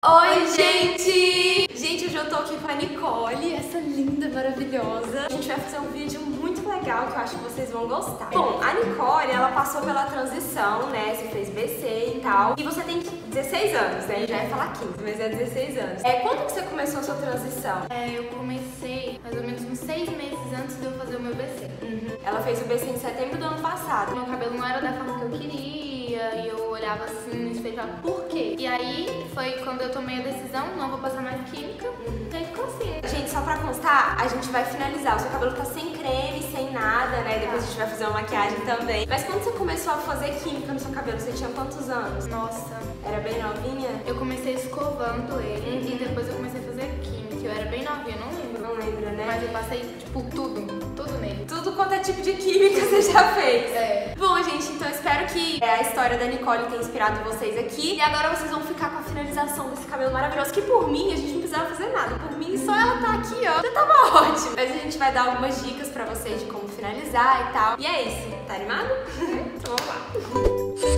Oi, gente! Gente, hoje eu tô aqui com a Nicole, essa linda, maravilhosa. A gente vai fazer um vídeo muito legal que eu acho que vocês vão gostar. Bom, a Nicole, ela passou pela transição, né? Você fez BC e tal. E você tem 16 anos, né? Eu já ia falar 15, mas é 16 anos. Quando que você começou a sua transição? Eu comecei mais ou menos uns 6 meses antes de eu fazer o meu BC. Ela fez o BC em setembro do ano passado. Meu cabelo não era da forma que eu queria e eu olhava assim no espelho e falava, por quê? E aí foi quando eu tomei a decisão, não vou passar mais química, e aí ficou assim. Gente, só pra constar, a gente vai finalizar. O seu cabelo tá sem creme, sem nada, né? Depois a gente vai fazer uma maquiagem também. Mas quando você começou a fazer química no seu cabelo, você tinha quantos anos? Nossa, era bem novinha? Eu comecei escovando ele e depois eu comecei a fazer química. Eu era bem novinha, não lembro. Não lembra, né? Mas eu passei, tipo, tudo nele. Tudo quanto é tipo de química você já fez. Bom, gente, então eu espero que a história da Nicole tenha inspirado vocês aqui. E agora vocês vão ficar com a finalização desse cabelo maravilhoso, que por mim, a gente não precisava fazer nada. Por mim, só ela tá aqui, ó, já tava ótimo. Mas a gente vai dar algumas dicas pra vocês de como finalizar e tal. E é isso. Tá animado? Então vamos lá.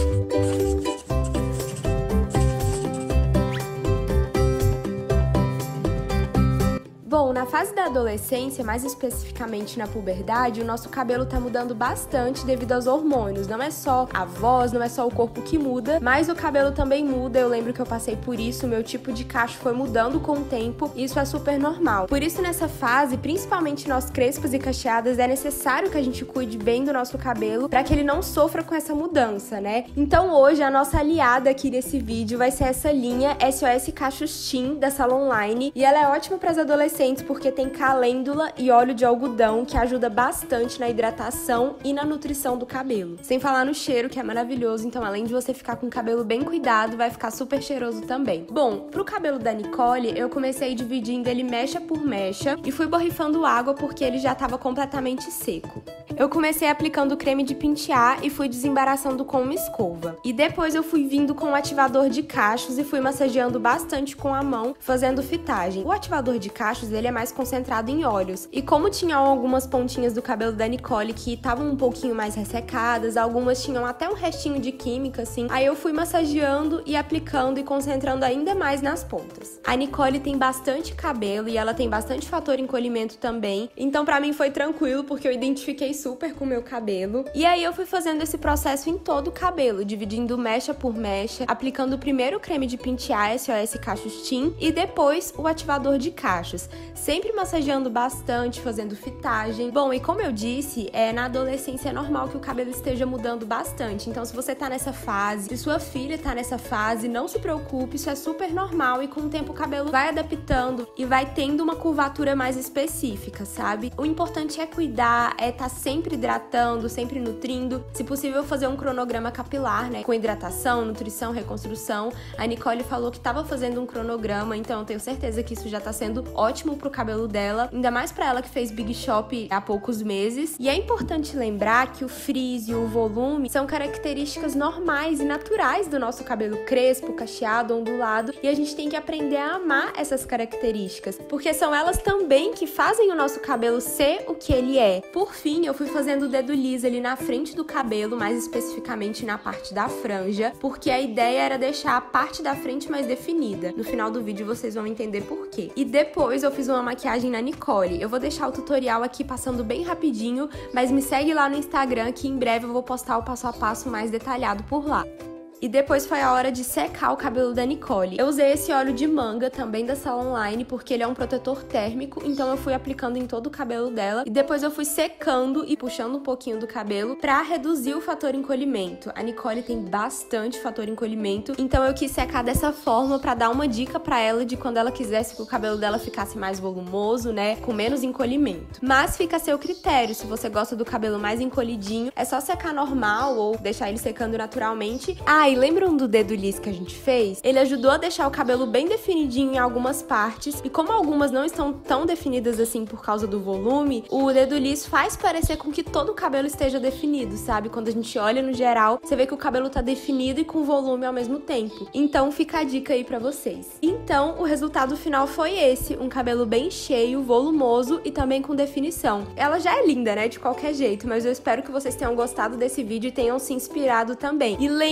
Bom, na fase da adolescência, mais especificamente na puberdade, o nosso cabelo tá mudando bastante devido aos hormônios. Não é só a voz, não é só o corpo que muda, mas o cabelo também muda. Eu lembro que eu passei por isso, meu tipo de cacho foi mudando com o tempo, e isso é super normal. Por isso, nessa fase, principalmente nós crespos e cacheadas, é necessário que a gente cuide bem do nosso cabelo para que ele não sofra com essa mudança, né? Então hoje, a nossa aliada aqui nesse vídeo vai ser essa linha SOS Cachos Team da Salon Line, e ela é ótima para as adolescentes porque tem calêndula e óleo de algodão que ajuda bastante na hidratação e na nutrição do cabelo. Sem falar no cheiro, que é maravilhoso, então além de você ficar com o cabelo bem cuidado, vai ficar super cheiroso também. Bom, pro cabelo da Nicole, eu comecei dividindo ele mecha por mecha e fui borrifando água porque ele já estava completamente seco. Eu comecei aplicando o creme de pentear e fui desembaraçando com uma escova. E depois eu fui vindo com o ativador de cachos e fui massageando bastante com a mão, fazendo fitagem. O ativador de cachos, ele é mais concentrado em óleos. E como tinham algumas pontinhas do cabelo da Nicole que estavam um pouquinho mais ressecadas, algumas tinham até um restinho de química, assim, aí eu fui massageando e aplicando e concentrando ainda mais nas pontas. A Nicole tem bastante cabelo e ela tem bastante fator encolhimento também, então pra mim foi tranquilo porque eu identifiquei super com o meu cabelo. E aí eu fui fazendo esse processo em todo o cabelo, dividindo mecha por mecha, aplicando primeiro o creme de pentear SOS Cachos Team e depois o ativador de cachos. Sempre massageando bastante, fazendo fitagem. Bom, e como eu disse, na adolescência é normal que o cabelo esteja mudando bastante. Então, se você tá nessa fase, se sua filha tá nessa fase, não se preocupe, isso é super normal e com o tempo o cabelo vai adaptando e vai tendo uma curvatura mais específica, sabe? O importante é cuidar, tá sempre hidratando, sempre nutrindo. Se possível, fazer um cronograma capilar, né? Com hidratação, nutrição, reconstrução. A Nicole falou que tava fazendo um cronograma, então eu tenho certeza que isso já tá sendo ótimo pro cabelo dela, ainda mais pra ela que fez Big Shop há poucos meses. E é importante lembrar que o frizz e o volume são características normais e naturais do nosso cabelo crespo, cacheado, ondulado, e a gente tem que aprender a amar essas características, porque são elas também que fazem o nosso cabelo ser o que ele é. Por fim, eu fui fazendo o dedo liso ali na frente do cabelo, mais especificamente na parte da franja, porque a ideia era deixar a parte da frente mais definida. No final do vídeo vocês vão entender por quê. E depois eu fiz uma maquiagem na Nicole. Eu vou deixar o tutorial aqui passando bem rapidinho, mas me segue lá no Instagram que em breve eu vou postar o passo a passo mais detalhado por lá. E depois foi a hora de secar o cabelo da Nicole. Eu usei esse óleo de manga, também da Salon Line, porque ele é um protetor térmico, então eu fui aplicando em todo o cabelo dela. E depois eu fui secando e puxando um pouquinho do cabelo pra reduzir o fator encolhimento. A Nicole tem bastante fator encolhimento, então eu quis secar dessa forma pra dar uma dica pra ela de quando ela quisesse que o cabelo dela ficasse mais volumoso, né, com menos encolhimento. Mas fica a seu critério, se você gosta do cabelo mais encolhidinho, é só secar normal ou deixar ele secando naturalmente. E lembram do dedo liso que a gente fez? Ele ajudou a deixar o cabelo bem definidinho em algumas partes, e como algumas não estão tão definidas assim por causa do volume, o dedo liso faz parecer com que todo o cabelo esteja definido, sabe? Quando a gente olha no geral, você vê que o cabelo tá definido e com volume ao mesmo tempo. Então fica a dica aí pra vocês. Então o resultado final foi esse, um cabelo bem cheio, volumoso e também com definição. Ela já é linda, né? De qualquer jeito, mas eu espero que vocês tenham gostado desse vídeo e tenham se inspirado também. E lembrem-se,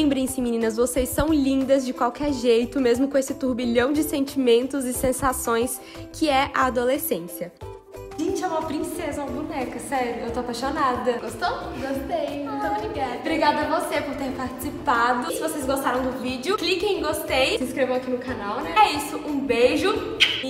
meninas, vocês são lindas de qualquer jeito, mesmo com esse turbilhão de sentimentos e sensações que é a adolescência. Gente, é uma princesa, uma boneca, sério, eu tô apaixonada. Gostou? Gostei, muito obrigada. Obrigada a você por ter participado. Se vocês gostaram do vídeo, cliquem em gostei, se inscrevam aqui no canal, né? É isso, um beijo.